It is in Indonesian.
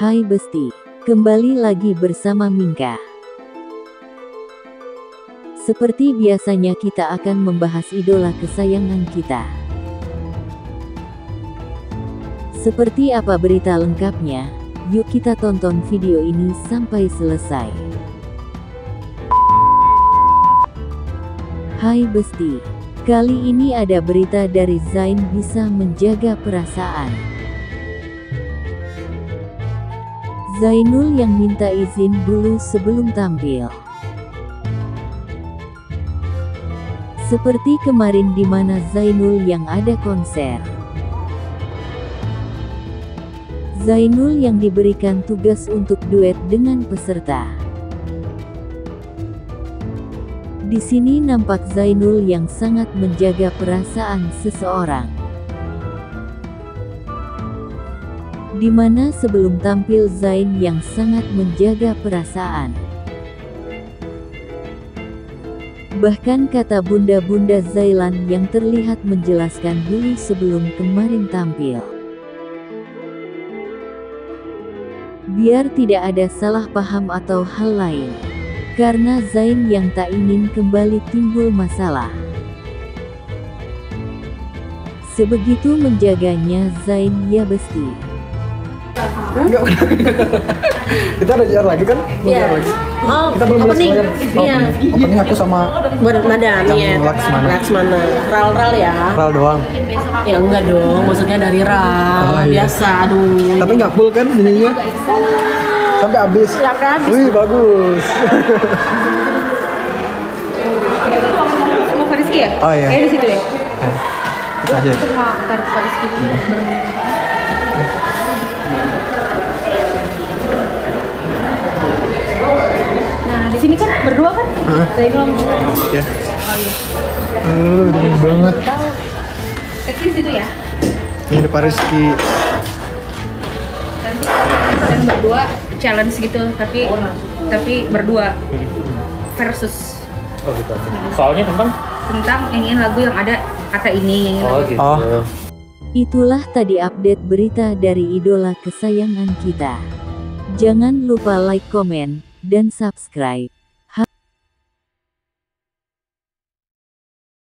Hai Besti, kembali lagi bersama Mingka. Seperti biasanya kita akan membahas idola kesayangan kita. Seperti apa berita lengkapnya? Yuk kita tonton video ini sampai selesai. Hai Besti, kali ini ada berita dari Zayn bisa menjaga perasaan. Zainul yang minta izin dulu sebelum tampil. Seperti kemarin di mana Zainul yang ada konser. Zainul yang diberikan tugas untuk duet dengan peserta. Di sini nampak Zainul yang sangat menjaga perasaan seseorang. Di mana sebelum tampil Zayn yang sangat menjaga perasaan. Bahkan kata bunda-bunda Zailan yang terlihat menjelaskan dulu sebelum kemarin tampil. Biar tidak ada salah paham atau hal lain. Karena Zayn yang tak ingin kembali timbul masalah. Sebegitu menjaganya Zayn ya Besti. Enggak. Kita ada JR lagi kan? Iya. Oh, kita belum opening. Iya. Opening aku sama Madam ya. Laksmana. Ral ya. Ral doang. Ya enggak dong, maksudnya dari Ral. Oh, iya. Biasa, aduh. Tapi nggak full kan nyanyinya? Sampai habis. Sampai habis. Wih, bagus. Mau Fariski ya? Oh iya. Kayak di situ ya? Kita aja. Fariski. Nah, di sini kan berdua kan? Zainul. Ya. Dingin banget. Kecil situ ya? Ini ada Pariski. Dan berdua challenge gitu, tapi berdua versus. Oh gitu. Soalnya tentang Nyanyiin lagu yang ada kata ini. gitu. Oh. Itulah tadi update berita dari idola kesayangan kita. Jangan lupa like, komen, dan subscribe.